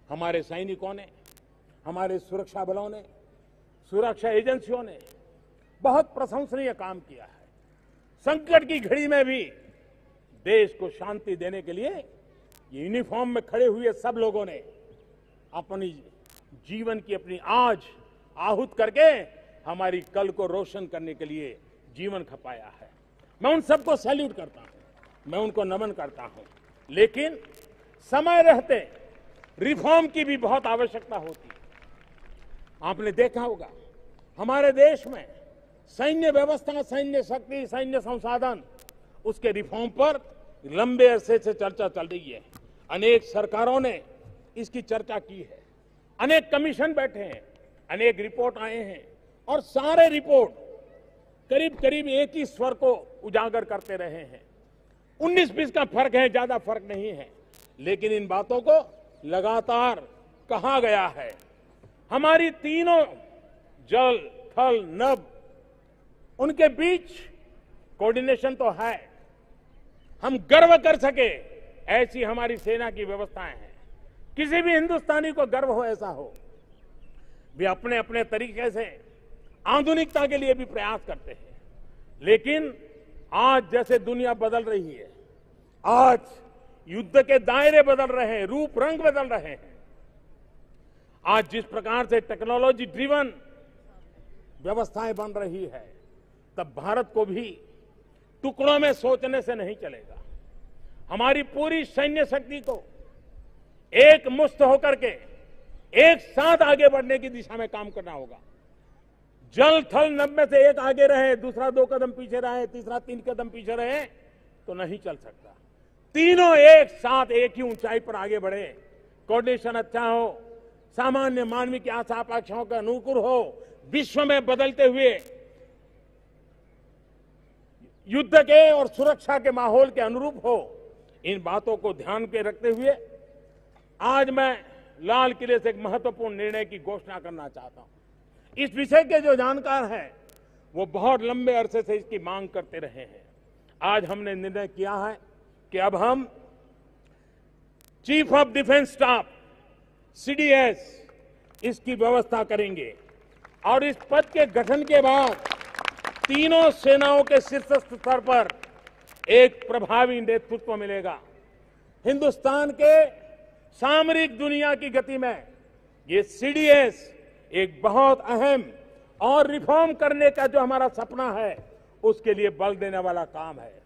हमारे सैनिकों ने, हमारे सुरक्षा बलों ने, सुरक्षा एजेंसियों ने बहुत प्रशंसनीय काम किया है। संकट की घड़ी में भी देश को शांति देने के लिए ये यूनिफॉर्म में खड़े हुए सब लोगों ने अपनी जीवन की अपनी आज आहूत करके हमारी कल को रोशन करने के लिए जीवन खपाया है। मैं उन सबको सैल्यूट करता हूं, मैं उनको नमन करता हूं। लेकिन समय रहते रिफॉर्म की भी बहुत आवश्यकता होती है। आपने देखा होगा हमारे देश में सैन्य व्यवस्था, सैन्य शक्ति, सैन्य संसाधन, उसके रिफॉर्म पर लंबे अरसे से चर्चा चल रही है। अनेक सरकारों ने इसकी चर्चा की है, अनेक कमीशन बैठे हैं, अनेक रिपोर्ट आए हैं और सारे रिपोर्ट करीब करीब एक ही स्वर को उजागर करते रहे हैं। 19-20 का फर्क है, ज्यादा फर्क नहीं है, लेकिन इन बातों को लगातार कहा गया है। हमारी तीनों जल, थल, नभ, उनके बीच कोऑर्डिनेशन तो है। हम गर्व कर सके ऐसी हमारी सेना की व्यवस्थाएं हैं। किसी भी हिंदुस्तानी को गर्व हो ऐसा हो। वे अपने अपने तरीके से आधुनिकता के लिए भी प्रयास करते हैं। लेकिन आज जैसे दुनिया बदल रही है, आज युद्ध के दायरे बदल रहे हैं, रूप रंग बदल रहे हैं। आज जिस प्रकार से टेक्नोलॉजी ड्रिवन व्यवस्थाएं बन रही है, तब भारत को भी टुकड़ों में सोचने से नहीं चलेगा। हमारी पूरी सैन्य शक्ति को एक मुश्त होकर के एक साथ आगे बढ़ने की दिशा में काम करना होगा। जल, थल, नभ में से एक आगे रहे, दूसरा 2 कदम पीछे रहे, तीसरा 3 कदम पीछे रहे तो नहीं चल सकता। तीनों एक साथ एक ही ऊंचाई पर आगे बढ़े, कोऑर्डिनेशन अच्छा हो, सामान्य मानवीय की आशा आकांक्षाओं का अनुकूल हो, विश्व में बदलते हुए युद्ध के और सुरक्षा के माहौल के अनुरूप हो। इन बातों को ध्यान में रखते हुए आज मैं लाल किले से एक महत्वपूर्ण निर्णय की घोषणा करना चाहता हूं। इस विषय के जो जानकार हैं वो बहुत लंबे अरसे से इसकी मांग करते रहे हैं। आज हमने निर्णय किया है कि अब हम chief of defence staff, CDS, इसकी व्यवस्था करेंगे और इस पद के गठन के बाद तीनों सेनाओं के शीर्ष स्तर पर एक प्रभावी नेतृत्व मिलेगा। हिंदुस्तान के सामरिक दुनिया की गति में ये सीडीएस एक बहुत अहम और रिफॉर्म करने का जो हमारा सपना है उसके लिए बल देने वाला काम है।